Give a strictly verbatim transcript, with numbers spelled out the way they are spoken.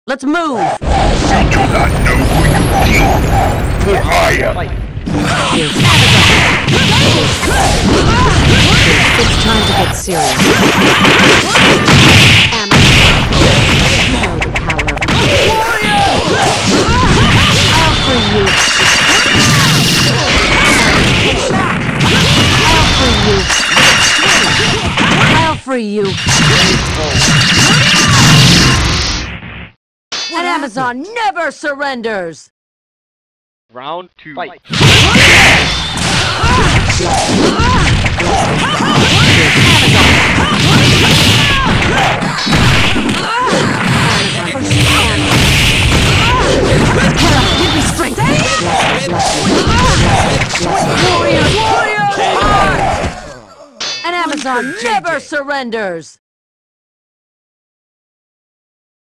Let's move! You do not know who you are, for I am. It's time to get serious. Amazon. You know the power of I'll free you. I'll free you. I'll free you. An Amazon never surrenders! Round two. Fight. Give me strength! Warrior! Warrior! An Amazon never surrenders!